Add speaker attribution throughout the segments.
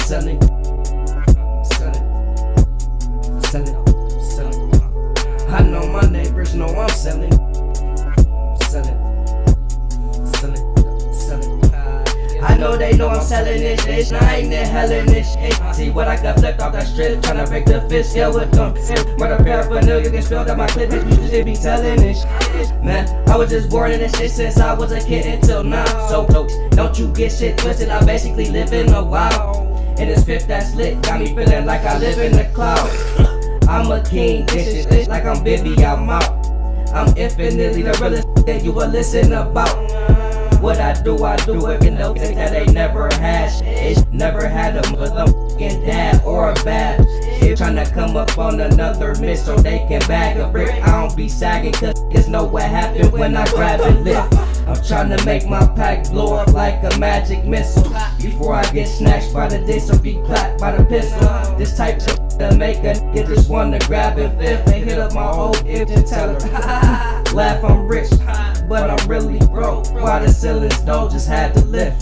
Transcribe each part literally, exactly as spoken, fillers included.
Speaker 1: selling. Selling. Selling. Selling. I know my neighbors know I'm selling. Selling. Selling. Selling. I know they know I'm selling this shit. I ain't in hell in this shit. See what I got flipped off that strip, tryna break the fifth scale with them. Murder paraphernalia get spilled out my clip. You should be selling this shit. Man, I was just born in this shit since I was a kid until now. So folks, don't you get shit twisted. I basically live in a wild. And this fifth that's lit got me feeling like I live in the cloud. I'm a king, this shit like I'm Bibby, I'm out. I'm infinitely the realest that you will listen about. What I do, I do it, you know, that they never had shit. Never had a motherfucking dad or a bad shit. Tryna come up on another miss so they can bag a brick. I don't be sagging cause niggas know what happened when I grab and lift. I'm tryna make my pack blow up like a magic missile before I get snatched by the diss or be clapped by the pistol. This type of to make a nigga just wanna grab and fifth and hit up my old itch and tell her laugh I'm rich, but I'm really broke. Why the ceilings don't just had to lift.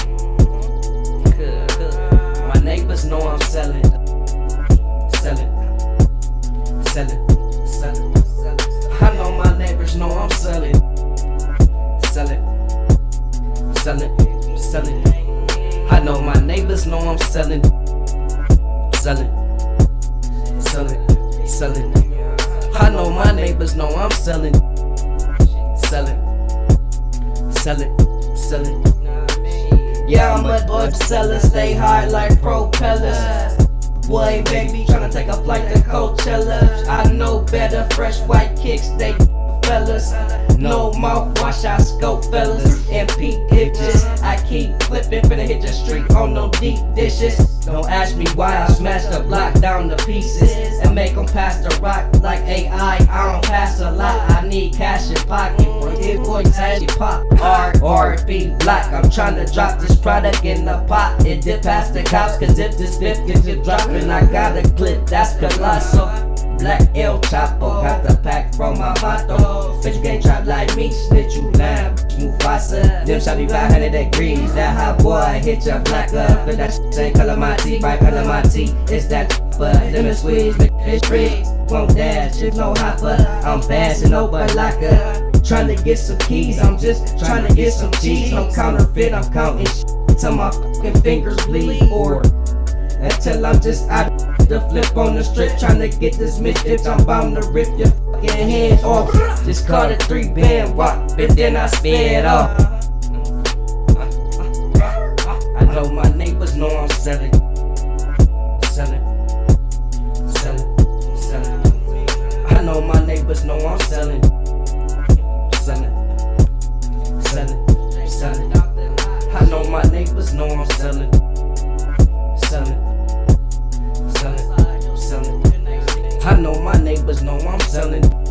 Speaker 1: My neighbors know I'm selling. Selling. Selling. Selling. I know my neighbors know I'm selling. Selling. Selling. Selling. I know my neighbors know I'm selling. Selling. Selling. Selling. I know my neighbors know I'm selling. Selling. Selling. Selling. Yeah, I'm a bud seller, stay high like propellers. Boy, baby, tryna take a flight to Coachella. I know better, fresh white kicks, they fellas. No mouthwash, I scope fellas and peak ditches. I keep flipping, finna hit the street on no deep dishes. Don't ask me why I smashed the block down to pieces and make them pass the rock like A I. I don't pass a lot, I need cash in pocket. It boy tacky pop, R R B block. I'm tryna drop this product in the pot. It dip past the cops, cause if this fifth gets you dropping, I got a clip that's colossal. Black El Chapo, got the pack from my vato. Bitch, you can't trap like me, snitch you lamb, Mufasa. Them shot me five hundred degrees, that hot boy hit your black up. But that shit same color my teeth, bright color my teeth. It's that but lemon squeeze, make fish freeze. Won't dash, shit no hot for. I'm passing over like a tryna get some keys, I'm just tryna get some cheese. I'm counterfeit, I'm counting shit till my fucking fingers bleed. Or until I'm just out of the flip on the strip, tryna get this mischief. I'm bound to rip your fucking head off. Just caught a three band walk, and then I sped off. I know my neighbors know I'm selling. Selling. Selling. Selling. I know my neighbors know I'm selling. Selling. Selling. Selling. I know my neighbors know I'm selling. Selling. Selling. Selling. I know my neighbors know I'm selling.